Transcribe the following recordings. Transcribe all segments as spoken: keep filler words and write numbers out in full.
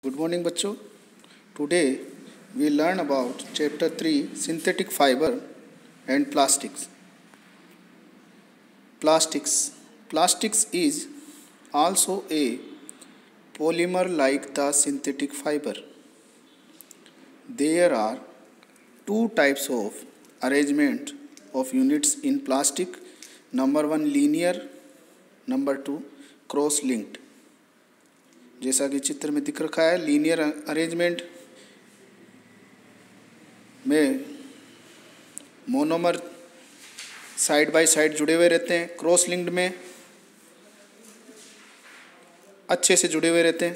Good morning बच्चों। Today we learn about chapter three synthetic fibre and plastics. Plastics plastics is also a polymer like the synthetic fiber. There are two types of arrangement of units in plastic. Number one linear, number two cross linked. जैसा कि चित्र में दिख रखा है, linear arrangement में monomer side by side जुड़े हुए रहते हैं। क्रॉस लिंक्ड में अच्छे से जुड़े हुए रहते हैं।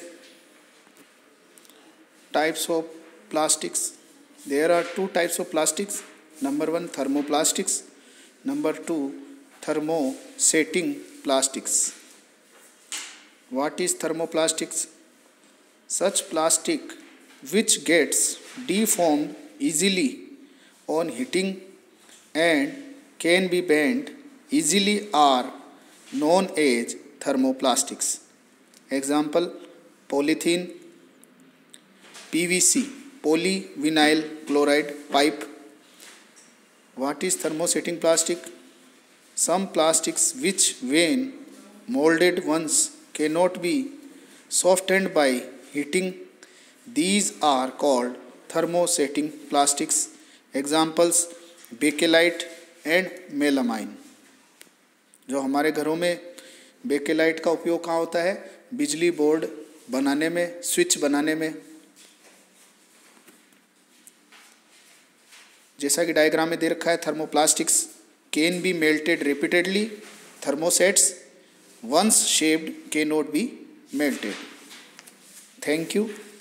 Types of plastics, there are two types of plastics. Number one thermoplastics, number two thermosetting plastics. What is thermoplastics? Such plastic which gets deformed easily on heating and can be bent easily are known as thermoplastics. Example polythene, P V C polyvinyl chloride pipe. What is thermosetting plastic? Some plastics which when molded once cannot be softened by heating. These are called thermosetting plastics. Examples bakelite and melamine. जो हमारे घरों में bakelite का उपयोग कहाँ होता है? बिजली बोर्ड बनाने में, स्विच बनाने में। जैसा कि डायग्राम में दे रखा है, thermoplastics can be melted repeatedly. Thermosets once shaped cannot be melted. Thank you.